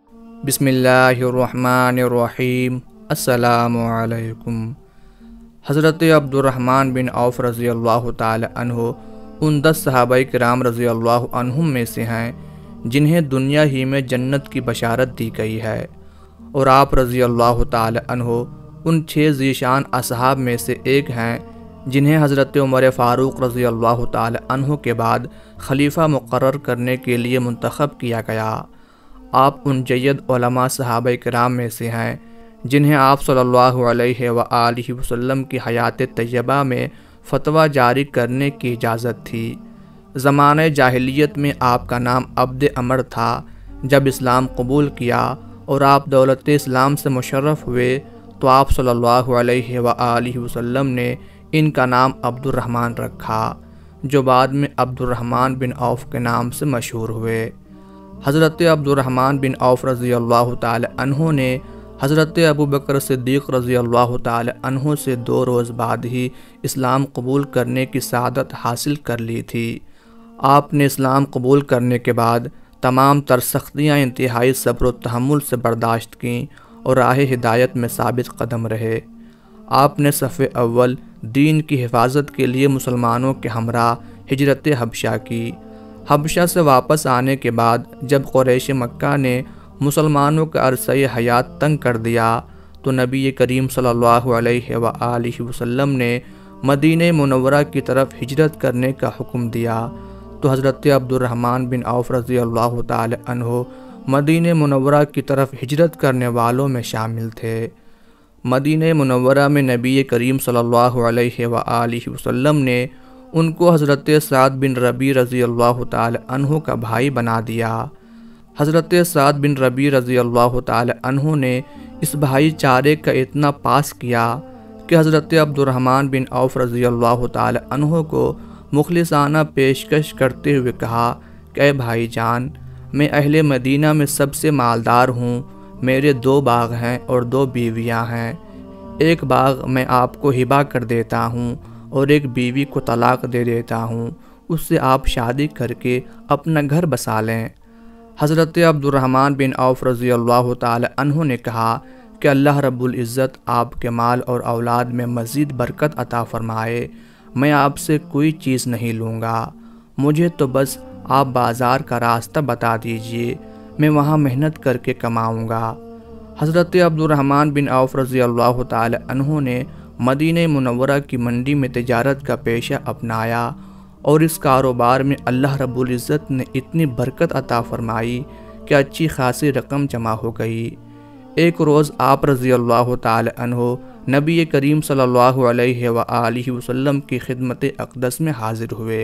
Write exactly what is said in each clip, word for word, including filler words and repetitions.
بسم اللہ الرحمن الرحیم۔ السلام علیکم۔ حضرت عبد الرحمن بن عوف رضی اللہ تعالی عنہ ان دس صحابہ کرام رضی اللہ عنہم میں سے ہیں جنہیں دنیا ہی میں جنت کی بشارت دی گئی ہے، اور آپ رضی اللہ تعالی عنہ ان چھ ذیشان اصحاب میں سے ایک ہیں جنہیں حضرت عمر فاروق رضی اللہ تعالی عنہ کے بعد خلیفہ مقرر کرنے کے لیے منتخب کیا گیا۔ آپ ان جید علماء صحابہ کرام میں سے ہیں جنہیں آپ صلی اللہ علیہ وآلہ وسلم کی حیات طیبہ میں فتویٰ جاری کرنے کی اجازت تھی۔ زمانہ جاہلیت میں آپ کا نام عبد عمر تھا۔ جب اسلام قبول کیا اور آپ دولت اسلام سے مشرف ہوئے تو آپ صلی اللہ علیہ وآلہ وسلم نے ان کا نام عبد الرحمن رکھا، جو بعد میں عبد الرحمن بن عوف کے نام سے مشہور ہوئے۔ حضرت عبد الرحمن بن عوف رضی اللہ تعالی عنہ نے حضرت ابو بکر صدیق رضی اللہ تعالی عنہ سے دو روز بعد ہی اسلام قبول کرنے کی سعادت حاصل کر لی تھی۔ آپ نے اسلام قبول کرنے کے بعد تمام تر سختیاں انتہائی صبر و تحمل سے برداشت کیں اور راہ ہدایت میں ثابت قدم رہے۔ آپ نے صف اول دین کی حفاظت کے لیے مسلمانوں کے ہمراہ ہجرت حبشہ کی۔ حبشہ سے واپس آنے کے بعد جب قریش مکہ نے مسلمانوں کا عرصہ حیات تنگ کر دیا تو نبی کریم صلی اللہ علیہ وآلہ وسلم نے مدینہ منورہ کی طرف ہجرت کرنے کا حکم دیا تو حضرت عبد الرحمن بن عوف رضی اللہ تعالی عنہ مدینہ منورہ کی طرف ہجرت کرنے والوں میں شامل تھے۔ مدینہ منورہ میں نبی کریم صلی اللہ علیہ وآلہ وسلم نے ان کو حضرت سعد بن ربیع رضی اللہ تعالی عنہ کا بھائی بنا دیا۔ حضرت سعد بن ربیع رضی اللہ تعالی عنہ نے اس بھائی چارے کا اتنا پاس کیا کہ حضرت عبد الرحمن بن عوف رضی اللہ تعالی عنہ کو مخلصانہ پیشکش کرتے ہوئے کہا کہ اے بھائی جان، میں اہل مدینہ میں سب سے مالدار ہوں، میرے دو باغ ہیں اور دو بیویاں ہیں، ایک باغ میں آپ کو ہبہ کر دیتا ہوں اور ایک بیوی کو طلاق دے دیتا ہوں، اس سے آپ شادی کر کے اپنا گھر بسا لیں۔ حضرت عبد الرحمن بن عوف رضی اللہ تعالی عنہ نے کہا کہ اللہ رب العزت آپ کے مال اور اولاد میں مزید برکت عطا فرمائے، میں آپ سے کوئی چیز نہیں لوں گا، مجھے تو بس آپ بازار کا راستہ بتا دیجئے، میں وہاں محنت کر کے کماؤں گا۔ حضرت عبد الرحمن بن عوف رضی اللہ تعالی عنہ نے مدینہ منورہ کی منڈی میں تجارت کا پیشہ اپنایا اور اس کاروبار میں اللہ رب العزت نے اتنی برکت عطا فرمائی کہ اچھی خاصی رقم جمع ہو گئی۔ ایک روز آپ رضی اللہ تعالی عنہ نبی کریم صلی اللہ علیہ وآلہ وسلم کی خدمت اقدس میں حاضر ہوئے۔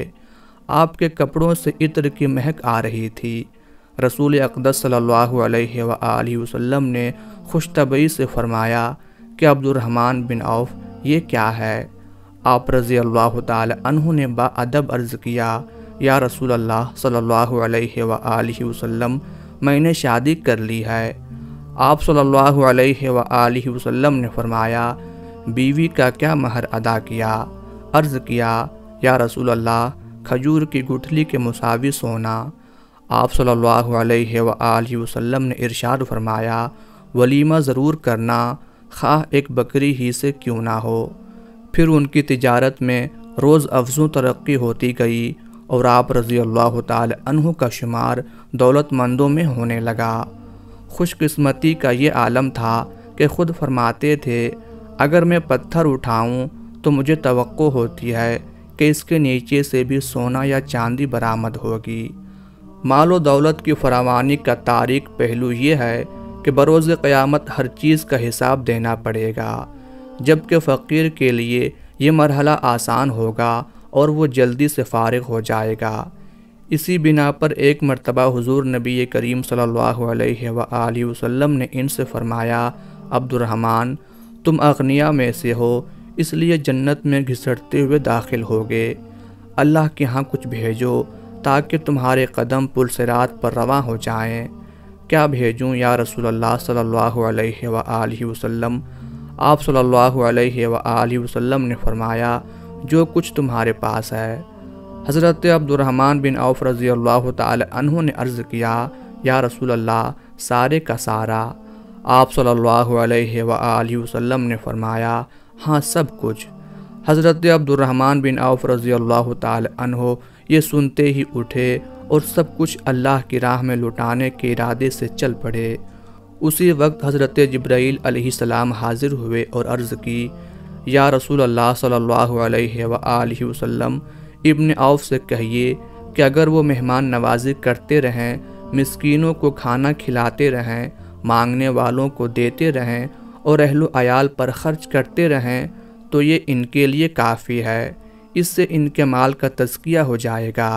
آپ کے کپڑوں سے عطر کی مہک آ رہی تھی۔ رسول اقدس صلی اللہ علیہ وآلہ وسلم نے خوش طبعی سے فرمایا کہ عبد الرحمن بن عوف یہ کیا ہے؟ آپ رضی اللہ تعالی عنہ نے با ادب عرض کیا، یا رسول اللہ صلی اللہ علیہ وآلہ وسلم، میں نے شادی کر لی ہے۔ آپ صلی اللہ علیہ وآلہ وسلم نے فرمایا، بیوی کا کیا مہر ادا کیا؟ عرض کیا، یا رسول اللہ، کھجور کی گٹھلی کے مساوی سونا۔ آپ صلی اللہ علیہ وآلہ وسلم نے ارشاد فرمایا، ولیمہ ضرور کرنا، خواہ ایک بکری ہی سے کیوں نہ ہو۔ پھر ان کی تجارت میں روز افزوں ترقی ہوتی گئی اور آپ رضی اللہ تعالی عنہ کا شمار دولت مندوں میں ہونے لگا۔ خوش قسمتی کا یہ عالم تھا کہ خود فرماتے تھے، اگر میں پتھر اٹھاؤں تو مجھے توقع ہوتی ہے کہ اس کے نیچے سے بھی سونا یا چاندی برآمد ہوگی۔ مال و دولت کی فراوانی کا تاریک پہلو یہ ہے کہ بروز قیامت ہر چیز کا حساب دینا پڑے گا، جبکہ فقیر کے لیے یہ مرحلہ آسان ہوگا اور وہ جلدی سے فارغ ہو جائے گا۔ اسی بنا پر ایک مرتبہ حضور نبی کریم صلی اللہ علیہ وآلہ وسلم نے ان سے فرمایا، عبد الرحمن، تم اغنیاء میں سے ہو، اس لیے جنت میں گھسٹتے ہوئے داخل ہوگے۔ اللہ کے ہاں کچھ بھیجو تاکہ تمہارے قدم پل صراط پر رواں ہو جائیں۔ کیا بھیجوں یا رسول اللہ صلی اللہ علیہ وآلہ وسلم؟ آپ صلی اللہ علیہ وآلہ وسلم نے فرمایا، جو کچھ تمہارے پاس ہے۔ حضرت عبد الرحمن بن عوف رضی اللہ تعالی عنہ نے عرض کیا، یا رسول اللہ، سارے کا سارا؟ آپ صلی اللہ علیہ وآلہ وسلم نے فرمایا ہاں سب کچھ۔ حضرت عبد الرحمن بن عوف رضی اللہ تعالی عنہ یہ سنتے ہی اٹھے اور سب کچھ اللہ کی راہ میں لٹانے کے ارادے سے چل پڑے۔ اسی وقت حضرت جبرائیل علیہ السلام حاضر ہوئے اور عرض کی یا رسول اللہ صلی اللہ علیہ وآلہ وسلم، ابن عوف سے کہیے کہ اگر وہ مہمان نوازی کرتے رہیں، مسکینوں کو کھانا کھلاتے رہیں، مانگنے والوں کو دیتے رہیں اور اہل و عیال پر خرچ کرتے رہیں تو یہ ان کے لیے کافی ہے، اس سے ان کے مال کا تزکیہ ہو جائے گا۔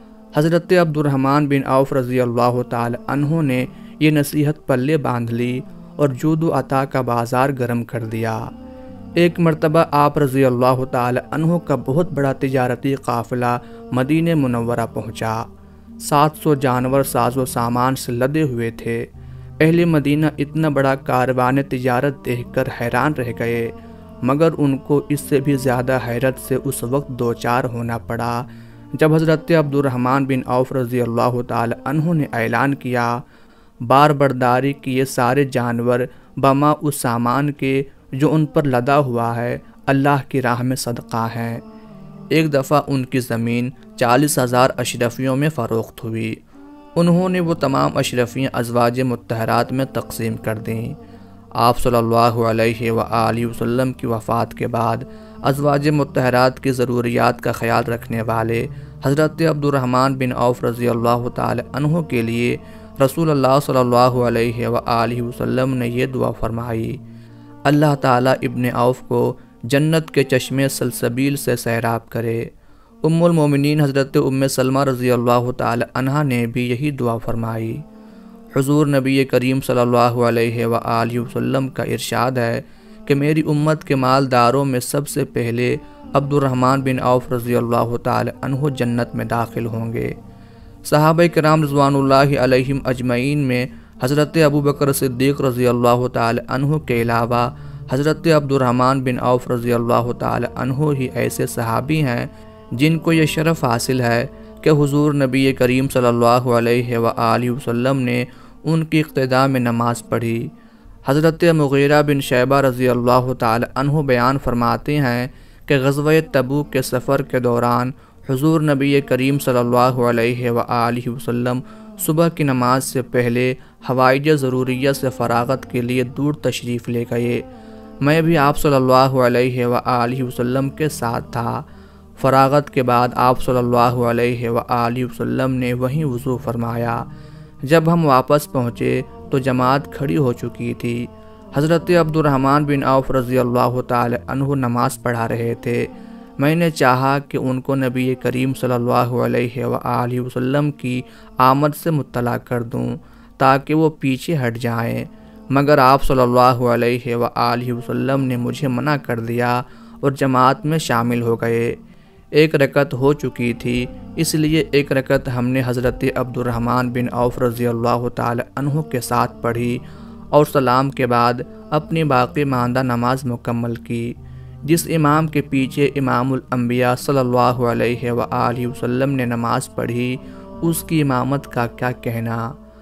حضرت عبد الرحمن بن عوف رضی اللہ تعالی عنہ نے یہ نصیحت پلے باندھ لی اور جود و عطا کا بازار گرم کر دیا۔ ایک مرتبہ آپ رضی اللہ تعالی عنہ کا بہت بڑا تجارتی قافلہ مدینہ منورہ پہنچا۔ سات سو جانور ساز و سامان سے لدے ہوئے تھے۔ اہل مدینہ اتنا بڑا کاروان تجارت دیکھ کر حیران رہ گئے، مگر ان کو اس سے بھی زیادہ حیرت سے اس وقت دوچار ہونا پڑا جب حضرت عبد الرحمن بن عوف رضی اللہ تعالی عنہ نے اعلان کیا بار برداری کی یہ سارے جانور بما اس سامان کے جو ان پر لدا ہوا ہے اللہ کی راہ میں صدقہ ہیں۔ ایک دفعہ ان کی زمین چالیس ہزار اشرفیوں میں فروخت ہوئی۔ انہوں نے وہ تمام اشرفیاں ازواج مطہرات میں تقسیم کر دیں۔ آپ صلی اللہ علیہ وآلہ وسلم کی وفات کے بعد ازواج مطہرات کی ضروریات کا خیال رکھنے والے حضرت عبد الرحمن بن عوف رضی اللہ تعالی عنہ کے لیے رسول اللہ صلی اللہ علیہ وآلہ وسلم نے یہ دعا فرمائی، اللہ تعالیٰ ابن عوف کو جنت کے چشمے سلسبیل سے سیراب کرے۔ ام المومنین حضرت ام سلمہ رضی اللہ تعالی عنہا نے بھی یہی دعا فرمائی۔ حضور نبی کریم صلی اللہ علیہ وآلہ وسلم کا ارشاد ہے کہ میری امت کے مالداروں میں سب سے پہلے عبد الرحمن بن عوف رضی اللہ تعالی عنہ جنت میں داخل ہوں گے۔ صحابہ کرام رضوان اللہ علیہم اجمعین میں حضرت ابو بکر صدیق رضی اللہ تعالی عنہ کے علاوہ حضرت عبد الرحمن بن عوف رضی اللہ تعالی عنہ ہی ایسے صحابی ہیں جن کو یہ شرف حاصل ہے کہ حضور نبی کریم صلی اللہ علیہ وآلہ وسلم نے ان کی اقتداء میں نماز پڑھی۔ حضرت مغیرہ بن شیبہ رضی اللہ تعالی عنہ بیان فرماتے ہیں کہ غزوہ تبوک کے سفر کے دوران حضور نبی کریم صلی اللہ علیہ وآلہ وسلم صبح کی نماز سے پہلے حوائج ضروریہ سے فراغت کے لیے دور تشریف لے گئے۔ میں بھی آپ صلی اللہ علیہ وآلہ وسلم کے ساتھ تھا۔ فراغت کے بعد آپ صلی اللہ علیہ وآلہ وسلم نے وہیں وضو فرمایا۔ جب ہم واپس پہنچے تو جماعت کھڑی ہو چکی تھی۔ حضرت عبد الرحمن بن عوف رضی اللہ تعالی عنہ نماز پڑھا رہے تھے۔ میں نے چاہا کہ ان کو نبی کریم صلی اللہ علیہ وآلہ وسلم کی آمد سے مطلع کر دوں تاکہ وہ پیچھے ہٹ جائیں، مگر آپ صلی اللہ علیہ وآلہ وسلم نے مجھے منع کر دیا اور جماعت میں شامل ہو گئے۔ ایک رکعت ہو چکی تھی، اس لیے ایک رکعت ہم نے حضرت عبد الرحمن بن عوف رضی اللہ تعالی عنہ کے ساتھ پڑھی اور سلام کے بعد اپنی باقی ماندہ نماز مکمل کی۔ جس امام کے پیچھے امام الانبیاء صلی اللہ علیہ وآلہ وسلم نے نماز پڑھی، اس کی امامت کا کیا کہنا۔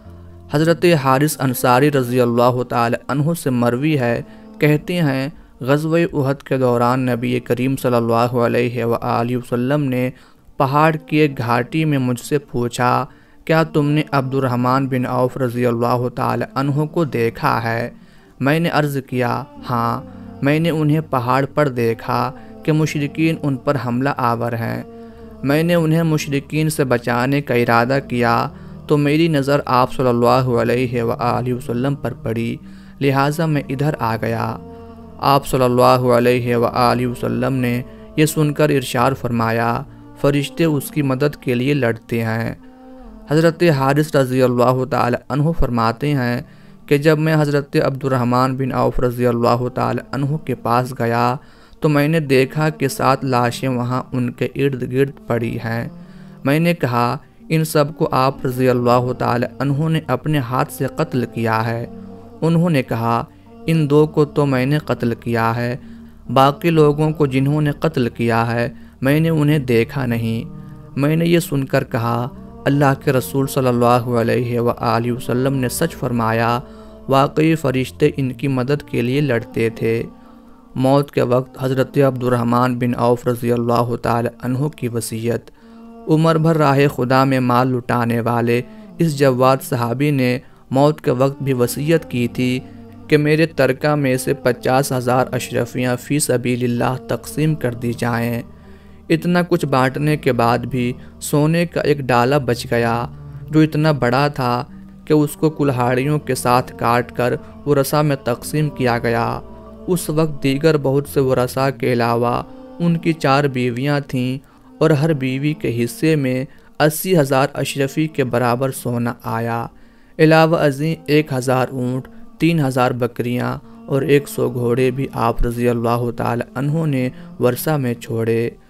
حضرت حارث انصاری رضی اللہ تعالی عنہ سے مروی ہے، کہتے ہیں غزوہ احد کے دوران نبی کریم صلی اللہ علیہ وآلہ وسلم نے پہاڑ کی ایک گھاٹی میں مجھ سے پوچھا کیا تم نے عبد الرحمن بن عوف رضی اللہ تعالی عنہ کو دیکھا ہے؟ میں نے عرض کیا ہاں، میں نے انہیں پہاڑ پر دیکھا کہ مشرکین ان پر حملہ آور ہیں۔ میں نے انہیں مشرکین سے بچانے کا ارادہ کیا تو میری نظر آپ صلی اللہ علیہ وآلہ وسلم پر پڑی، لہٰذا میں ادھر آ گیا۔ آپ صلی اللہ علیہ وآلہ وسلم نے یہ سن کر ارشاد فرمایا، فرشتے اس کی مدد کے لیے لڑتے ہیں۔ حضرت حارث رضی اللہ تعالی عنہ فرماتے ہیں کہ جب میں حضرت عبد الرحمن بن عوف رضی اللہ تعالی عنہ کے پاس گیا تو میں نے دیکھا کہ سات لاشیں وہاں ان کے ارد گرد پڑی ہیں۔ میں نے کہا ان سب کو آپ رضی اللہ تعالی عنہ نے اپنے ہاتھ سے قتل کیا ہے؟ انہوں نے کہا ان دو کو تو میں نے قتل کیا ہے، باقی لوگوں کو جنہوں نے قتل کیا ہے میں نے انہیں دیکھا نہیں۔ میں نے یہ سن کر کہا اللہ کے رسول صلی اللہ علیہ وآلہ وسلم نے سچ فرمایا، واقعی فرشتے ان کی مدد کے لیے لڑتے تھے۔ موت کے وقت حضرت عبد الرحمن بن عوف رضی اللہ تعالی عنہ کی وصیت۔ عمر بھر راہ خدا میں مال لٹانے والے اس جواد صحابی نے موت کے وقت بھی وصیت کی تھی کہ میرے ترکہ میں سے پچاس ہزار اشرفیاں فی سبیل اللہ تقسیم کر دی جائیں۔ اتنا کچھ بانٹنے کے بعد بھی سونے کا ایک ڈالا بچ گیا جو اتنا بڑا تھا کہ اس کو کلہاڑیوں کے ساتھ کاٹ کر ورثاء میں تقسیم کیا گیا۔ اس وقت دیگر بہت سے ورثاء کے علاوہ ان کی چار بیویاں تھیں اور ہر بیوی کے حصے میں اسی ہزار اشرفی کے برابر سونا آیا۔ علاوہ ازیں ایک ہزار اونٹ، تین ہزار بکریاں اور ایک سو گھوڑے بھی آپ رضی اللہ تعالی عنہ نے ورثہ میں چھوڑے۔